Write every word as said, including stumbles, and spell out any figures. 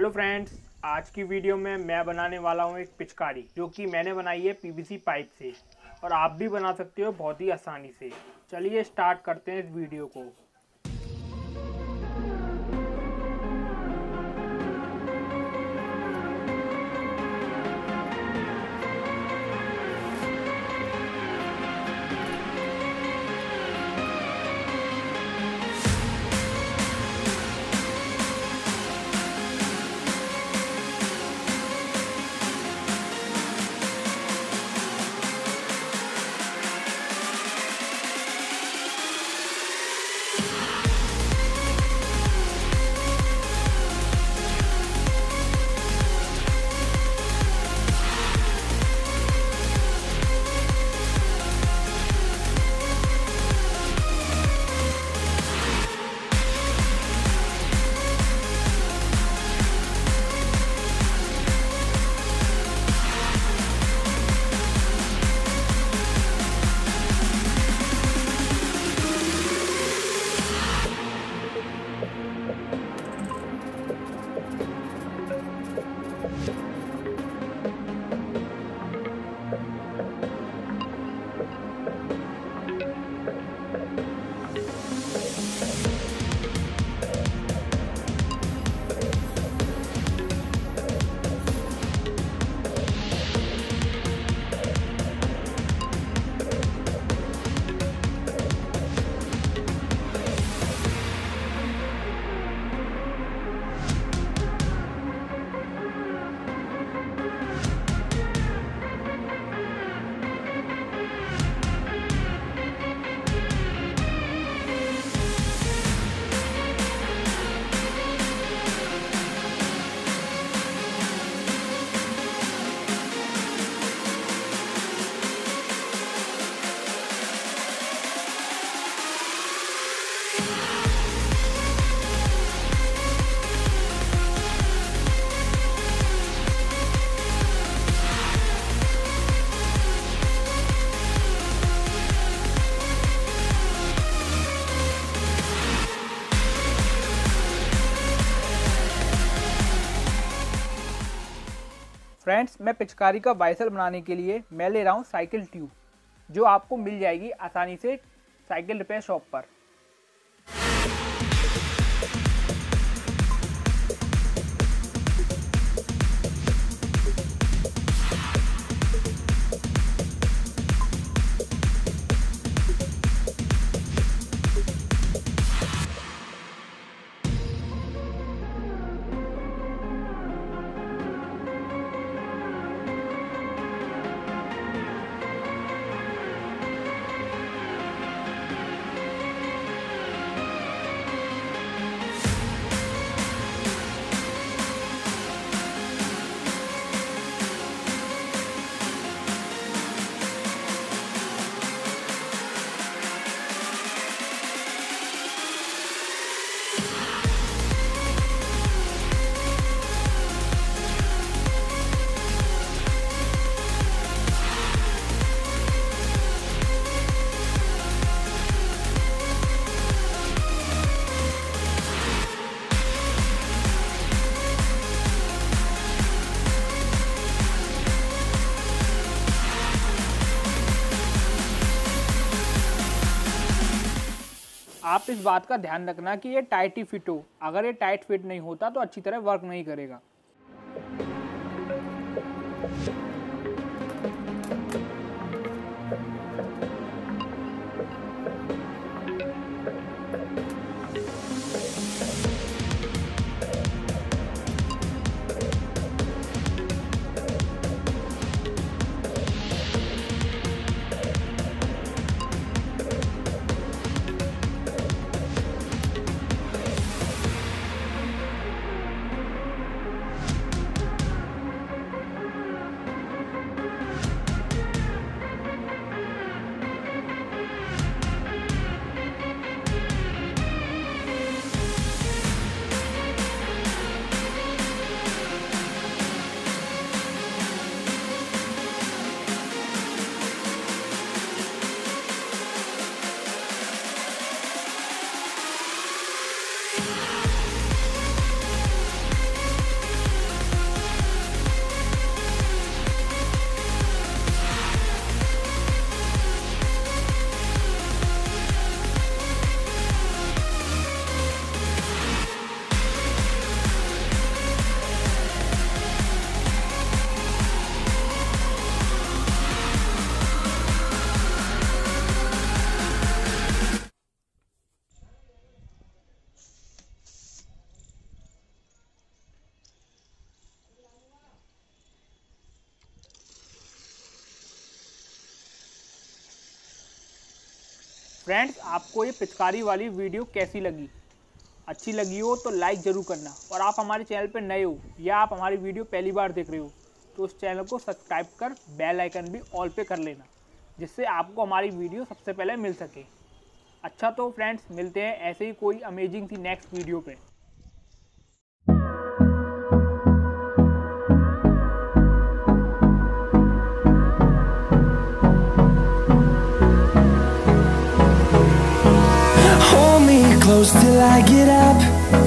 Hello friends, आज की video में मैं बनाने वाला हूँ एक पिचकारी जो कि मैंने बनाई है पीवीसी पाइप से और आप भी बना सकते हो बहुत ही आसानी से। चलिए स्टार्ट करते हैं इस वीडियो को। फ्रेंड्स, मैं पिचकारी का वाइसल बनाने के लिए मैं ले रहा हूँ साइकिल ट्यूब, जो आपको मिल जाएगी आसानी से साइकिल रिपेयर शॉप पर। आप इस बात का ध्यान रखना कि ये टाइट ही फिट हो। अगर ये टाइट फिट नहीं होता तो अच्छी तरह वर्क नहीं करेगा। फ्रेंड्स, आपको ये पिचकारी वाली वीडियो कैसी लगी? अच्छी लगी हो तो लाइक ज़रूर करना, और आप हमारे चैनल पर नए हो या आप हमारी वीडियो पहली बार देख रहे हो तो उस चैनल को सब्सक्राइब कर बेल आइकन भी ऑल पे कर लेना, जिससे आपको हमारी वीडियो सबसे पहले मिल सके। अच्छा तो फ्रेंड्स, मिलते हैं ऐसे ही कोई अमेजिंग सी नेक्स्ट वीडियो पे। Hold me close till I get up.